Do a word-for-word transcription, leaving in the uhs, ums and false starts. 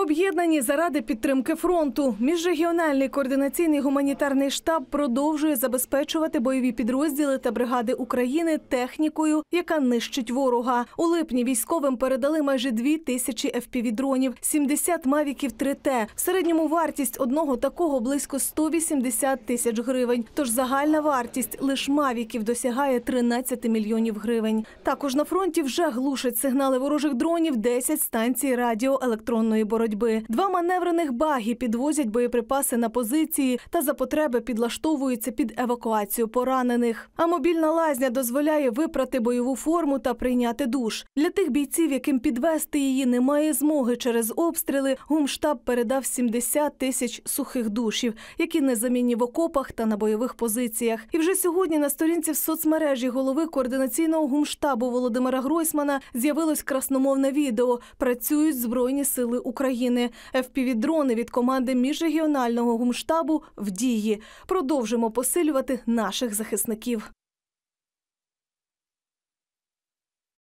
Об'єднані заради підтримки фронту. Міжрегіональний координаційний гуманітарний штаб продовжує забезпечувати бойові підрозділи та бригади України технікою, яка нищить ворога. У липні військовим передали майже дві тисячі еф пі ві-дронів, сімдесят мавіків три те. В середньому вартість одного такого близько сто вісімдесят тисяч гривень. Тож загальна вартість лише мавіків досягає тринадцяти мільйонів гривень. Також на фронті вже глушать сигнали ворожих дронів десять станцій радіоелектронної боротьби. Два маневрених багі підвозять боєприпаси на позиції та за потреби підлаштовуються під евакуацію поранених. А мобільна лазня дозволяє випрати бойову форму та прийняти душ. Для тих бійців, яким підвести її немає змоги через обстріли, гумштаб передав сімдесят тисяч сухих душів, які незамінні в окопах та на бойових позиціях. І вже сьогодні на сторінці в соцмережі голови координаційного гумштабу Володимира Гройсмана з'явилось красномовне відео «Працюють Збройні сили України». еф пі ві-дрони від команди міжрегіонального гумштабу в дії. Продовжимо посилювати наших захисників.